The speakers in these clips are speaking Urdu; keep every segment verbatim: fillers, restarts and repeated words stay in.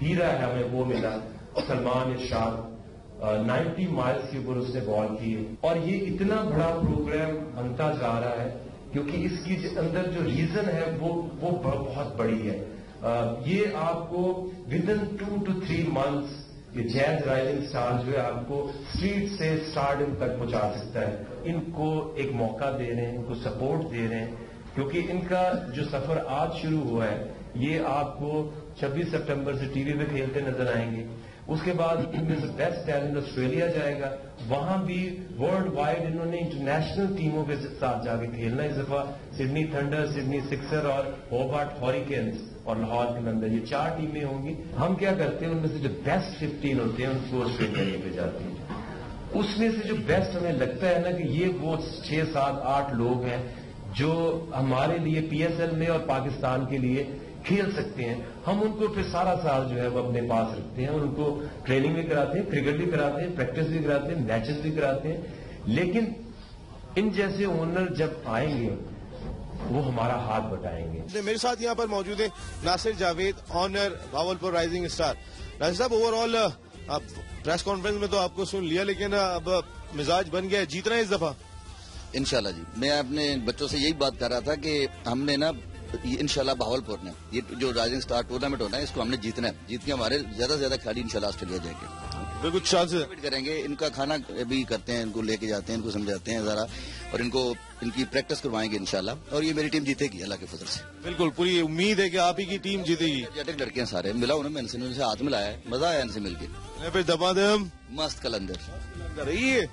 ہیرا ہے ہمیں وہ ملا سلمان ارشاد، نائنٹی مائلز کے اوپر اس نے بال کی، اور یہ اتنا بڑا پروگرام بنتا جا رہا ہے کیونکہ اس کی اندر جو ریزن ہے وہ وہ بہت بڑی ہے. یہ آپ کو within two to three months یہ جیز رائزنگ اسٹار جو ہے آپ کو اسٹریٹ سے اسٹارڈم تک پہنچا سکتا ہے. ان کو ایک موقع دے رہے ہیں، ان کو سپورٹ دے رہے ہیں، کیونکہ ان کا جو سفر آج شروع ہوا ہے یہ آپ کو چھبیس سپٹمبر سے ٹی وی پہ کھیلتے نظر آئیں گے. اس کے بعد ان میں سے بیسٹ ٹیلنٹ آسٹریلیا جائے گا، وہاں بھی ورلڈ وائڈ انہوں نے انٹرنیشنل ٹیموں کے ساتھ جا کے کھیلنا. اس دفعہ سڈنی تھنڈر، سڈنی سکسر اور ہوبارٹ ہوریکینز اور لاہور قلندر، یہ چار ٹیمیں ہوں گی. ہم کیا کرتے ہیں ان میں سے جو بیسٹ ففٹین ہوتے ہیں ان کو آسٹریلیا لے کے جاتے ہیں. اس میں سے جو بیسٹ ہمیں لگتا ہے نا کہ یہ وہ چھ سات آٹھ لوگ ہیں جو ہمارے لیے پی ایس ایل میں اور پاکستان کے لیے کھیل سکتے ہیں. ہم ان کو پھر سارا سال جو ہے وہ اپنے پاس رکھتے ہیں اور ان کو ٹریننگ بھی کراتے ہیں، کرکٹ بھی کراتے ہیں، پریکٹس بھی کراتے ہیں، میچز بھی کراتے ہیں. لیکن ان جیسے اونر جب آئیں گے وہ ہمارا ہاتھ بٹائیں گے. میرے ساتھ یہاں پر موجود ہیں Nasir Javed, owner Bahawalpur rising star. Nasir صاحب، اوور آل پریس کانفرنس میں تو آپ کو سن لیا، لیکن اب مزاج بن گیا، جیتنا ہے اس دفعہ انشاءاللہ. جی میں اپنے بچوں سے یہی بات کر رہا تھا کہ ہم نے نا انشاءاللہ بھاولپور نے یہ جو رائزنگ اسٹار ٹورنامنٹ ہونا ہے اس کو ہم نے جیتنا ہے. جیت کے ہمارے زیادہ سے زیادہ کھلاڑی انشاءاللہ آسٹریلیا جائیں گے. بالکل چانس کریں گے. ان کا کھانا بھی کرتے ہیں، ان کو لے کے جاتے ہیں، ان کو سمجھاتے ہیں ذرا، اور ان کو ان کی پریکٹس کروائیں گے انشاءاللہ. اور یہ میری ٹیم جیتے گی اللہ کے فضل سے. بالکل پوری امید ہے کہ آپ ہی کی ٹیم جیتے گی. لڑکے ہیں سارے، ملا انہوں نے ان سے ہاتھ ملایا ہے، مزہ آیا ان سے مل کے. پھر دبا دم مست قلندر رہی ہے.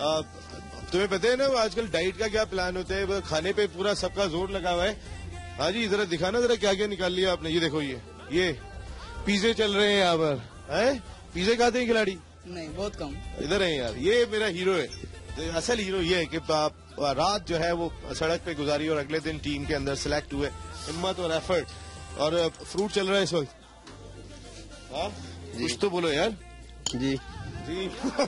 تمہیں پتہ ہے نا آج کل ڈائٹ کا کیا پلان ہوتا ہے؟ کھانے پہ پورا سب کا زور لگا ہوا ہے. ہاں جی ذرا دکھانا ذرا کیا کیا نکال لیا آپ نے. یہ دیکھو، یہ یہ پیزے چل رہے ہیں یہاں پر. پیزے کھاتے ہیں کھلاڑی؟ نہیں، بہت کم. ادھر ہیں یار. یہ میرا ہیرو ہے. اصل ہیرو یہ ہے کہ رات جو ہے وہ سڑک پہ گزاری اور اگلے دن ٹیم کے اندر سلیکٹ ہوئے. ہمت اور ایفرٹ. اور فروٹ چل رہا ہے اس وقت. ہاں کچھ تو بولو یار. جی جی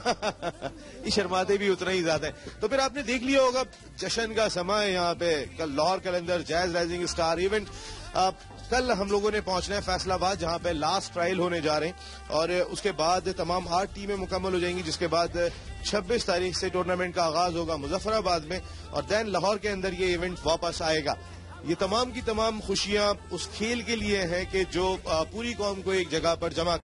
یہ شرماتے بھی اتنا ہی زیادہ ہے. تو پھر آپ نے دیکھ لیا ہوگا جشن کا سما ہے یہاں پہ. کل لاہور قلندر جیز رائزنگ اسٹار ایونٹ. کل ہم لوگوں نے پہنچنا ہے فیصل آباد جہاں پہ لاسٹ ٹرائل ہونے جا رہے ہیں، اور اس کے بعد تمام آٹھ ٹیمیں مکمل ہو جائیں گی، جس کے بعد چھبیس تاریخ سے ٹورنامنٹ کا آغاز ہوگا مظفر آباد میں، اور دین لاہور کے اندر یہ ایونٹ واپس آئے گا. یہ تمام کی تمام خوشیاں اس کھیل کے لیے ہیں کہ جو پوری قوم کو ایک جگہ پر جمع